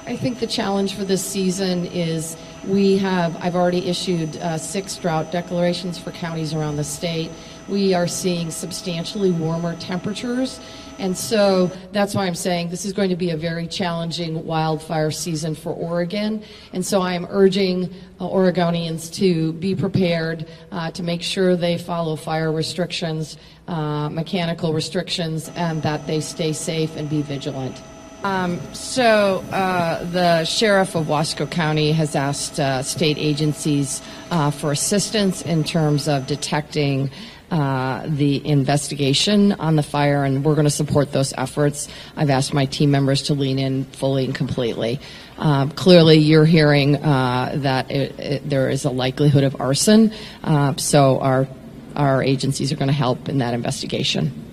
I think the challenge for this season is I've already issued 6 drought declarations for counties around the state. We are seeing substantially warmer temperatures, and so that's why I'm saying this is going to be a very challenging wildfire season for Oregon. And so I am urging Oregonians to be prepared, to make sure they follow fire restrictions, mechanical restrictions, and that they stay safe and be vigilant. The sheriff of Wasco County has asked state agencies for assistance in terms of detecting the investigation on the fire, and we're going to support those efforts. I've asked my team members to lean in fully and completely. Clearly, you're hearing that there is a likelihood of arson, so our agencies are going to help in that investigation.